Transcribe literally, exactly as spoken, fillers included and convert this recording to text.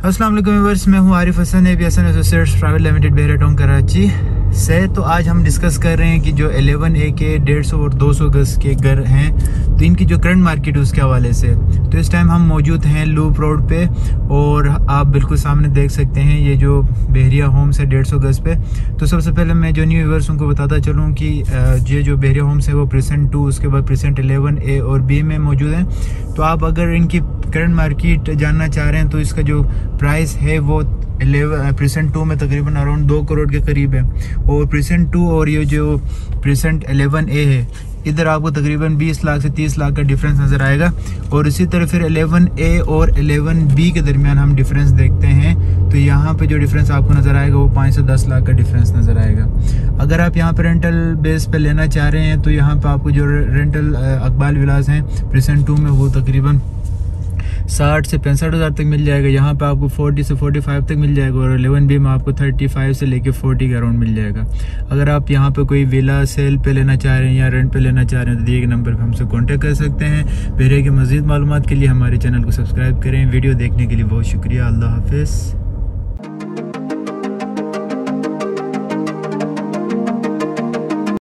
अस्सलाम वालेकुम व्यूअर्स, मैं हूं Arif Hasan A B Hasan associates private limited Bahria town Karachi से। तो आज हम डिस्कस कर रहे हैं कि जो इलेवन ए के डेढ़ सौ और दो सौ गज के घर हैं तो इनकी जो करंट मार्केट है उसके हवाले से। तो इस टाइम हम मौजूद हैं लूप रोड पे और आप बिल्कुल सामने देख सकते हैं ये जो बहरिया होम्स है डेढ़ सौ गज पे। तो सबसे पहले मैं जो न्यू व्यूअर्स उनको बताता चलूँ कि ये जो बहरिया होम्स है वो प्रेजेंट टू, उसके बाद प्रेजेंट इलेवन ए और बी में मौजूद हैं। तो आप अगर इनकी करंट मार्केट जानना चाह रहे हैं तो इसका जो प्राइस है वो इलेवन प्रेजेंट टू में तकरीबन अराउंड दो करोड़ के करीब है, और प्रेजेंट टू और ये जो प्रेजेंट इलेवन ए है इधर आपको तकरीबन बीस लाख से तीस लाख का डिफरेंस नज़र आएगा। और इसी तरह फिर इलेवन ए और इलेवन बी के दरमियान हम डिफरेंस देखते हैं तो यहाँ पे जो डिफरेंस आपको नज़र आएगा वो पाँच से दस लाख का डिफरेंस नज़र आएगा। अगर आप यहाँ पे रेंटल बेस पे लेना चाह रहे हैं तो यहाँ पे आपको जो रेंटल अकबाल विलास हैं प्रेजेंट टू में वो तकरीबन साठ से पैंसठ हज़ार तक मिल जाएगा। यहाँ पे आपको चालीस से पैंतालीस तक मिल जाएगा, और इलेवन बी में आपको पैंतीस से लेके चालीस के अराउंड मिल जाएगा। अगर आप यहाँ पे कोई विला सेल पे लेना चाह रहे हैं या रेंट पे लेना चाह रहे हैं तो दिए गए नंबर पे हमसे कांटेक्ट कर सकते हैं। बहरे की मज़ीद मालूमात के लिए हमारे चैनल को सब्सक्राइब करें। वीडियो देखने के लिए बहुत शुक्रिया। अल्लाह हाफिज़।